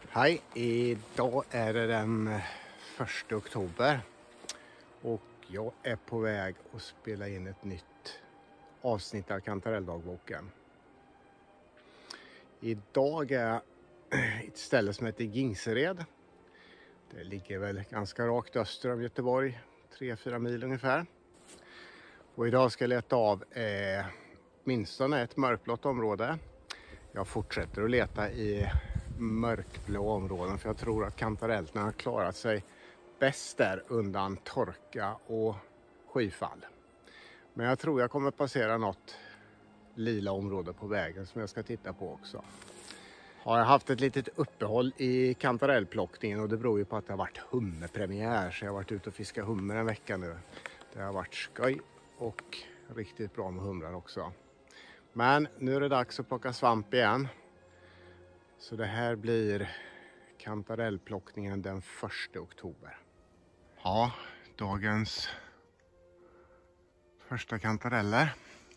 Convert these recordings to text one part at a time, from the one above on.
Hej, idag är det den 1 oktober och jag är på väg att spela in ett nytt avsnitt av Kantarelldagboken. Idag är jag ett ställe som heter Gingsered. Det ligger väl ganska rakt öster om Göteborg, 3-4 mil ungefär. Och idag ska jag leta av minstone ett mörkblått område. Jag fortsätter att leta i mörkblå områden för jag tror att kantarellerna har klarat sig bäst där undan torka och skyfall. Men jag tror jag kommer passera något lila område på vägen som jag ska titta på också. Jag har haft ett litet uppehåll i kantarellplockningen och det beror ju på att det har varit hummerpremiär, så jag har varit ute och fiskat hummer en vecka nu. Det har varit skoj och riktigt bra med humrar också. Men nu är det dags att plocka svamp igen. Så det här blir kantarellplockningen den 1 oktober. Ja, dagens första kantareller.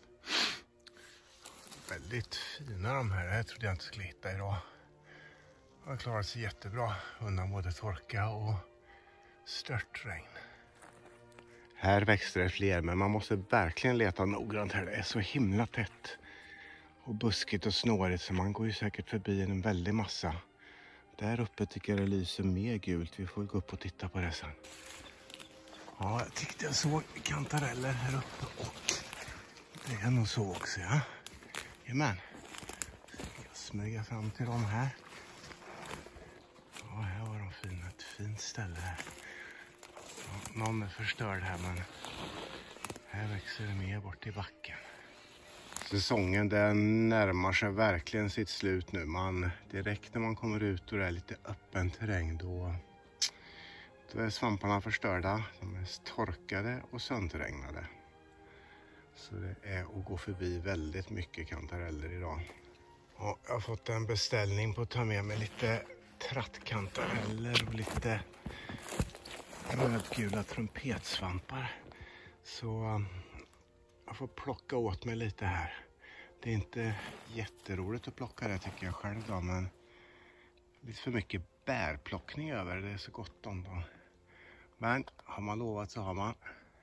Väldigt fina de här. Jag trodde jag inte skulle hitta idag. De har klarat sig jättebra undan både torka och störtregn. Här växer det fler, men man måste verkligen leta noggrant här. Det är så himla tätt och buskigt och snårigt så man går ju säkert förbi en väldig massa. Där uppe tycker jag det lyser mer gult. Vi får gå upp och titta på det sen. Ja, jag tyckte jag såg kantareller här uppe och det är nog så också, ja. Jajamän. Jag smyger fram till dem här. Ja, här var de fina. Ett fint ställe här. Ja, någon är förstörd här, men här växer det mer bort i backen. Säsongen den närmar sig verkligen sitt slut nu. Direkt när man kommer ut och det är lite öppen terräng då är svamparna förstörda. De är torkade och sönderregnade. Så det är att gå förbi väldigt mycket kantareller idag. Och jag har fått en beställning på att ta med mig lite trattkantareller och lite rödgula trumpetsvampar. Så jag får plocka åt mig lite här. Det är inte jätteroligt att plocka det tycker jag själv då, men lite för mycket bärplockning över det är så gott om dem. Men har man lovat så har man.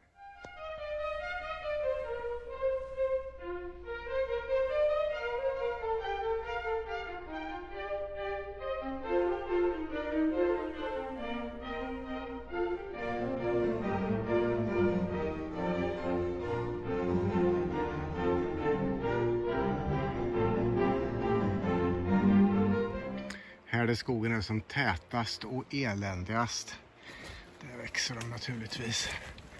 Här där skogen är som tätast och eländigast. Där växer de naturligtvis.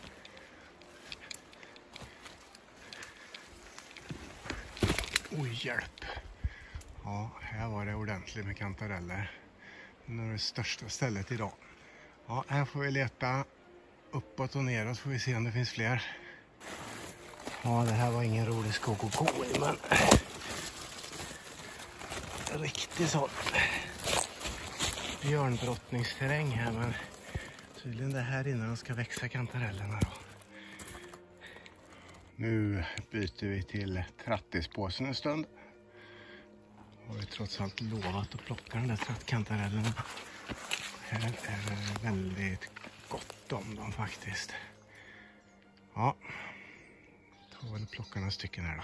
Oj, hjälp. Ja, här var det ordentligt med kantareller. Det är det största stället idag. Ja, här får vi leta uppåt och neråt får vi se om det finns fler. Ja, det här var ingen rolig skog att gå i, men riktigt så björnbrottningsterräng här, men tydligen det här innan de ska växa kantarellerna då. Nu byter vi till trattispåsen en stund. Har vi trots allt lovat att plocka de där trattkantarellerna. Här är det väldigt gott om dem faktiskt. Ja, tar väl plocka några stycken här då.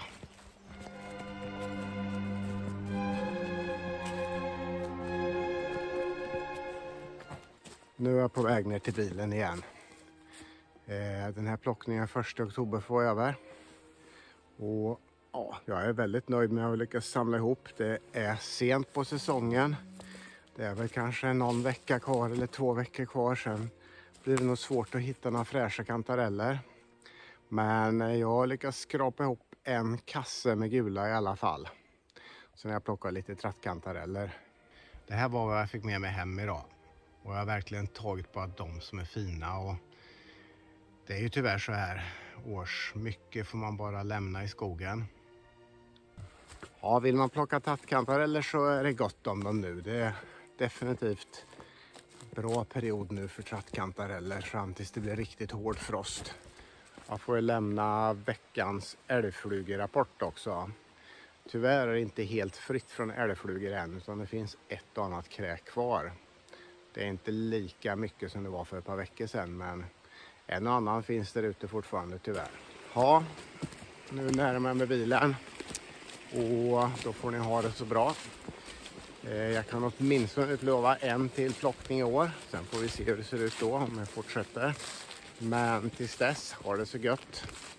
Nu är jag på väg ner till bilen igen. Den här plockningen 1 oktober får jag över. Och ja, jag är väldigt nöjd med att jag lyckas samla ihop. Det är sent på säsongen. Det är väl kanske någon vecka kvar eller 2 veckor kvar. Sen blir det nog svårt att hitta några fräscha kantareller. Men jag har lyckats skrapa ihop en kasse med gula i alla fall. Sen har jag plockat lite trattkantareller. Det här var vad jag fick med mig hem idag. Och jag har verkligen tagit på att de som är fina. Och det är ju tyvärr så här års. Mycket får man bara lämna i skogen. Ja, vill man plocka trattkantareller så är det gott om dem nu. Det är definitivt bra period nu för trattkantareller fram tills det blir riktigt hård frost. Jag får lämna veckans älgflugerapport också. Tyvärr är det inte helt fritt från älgflugor än, utan det finns ett och annat kräk kvar. Det är inte lika mycket som det var för ett par veckor sedan, men en och annan finns där ute fortfarande tyvärr. Ja, nu närmar jag mig bilen och då får ni ha det så bra. Jag kan åtminstone utlova en till plockning i år. Sen får vi se hur det ser ut då om jag fortsätter. Men tills dess, ha det så gött.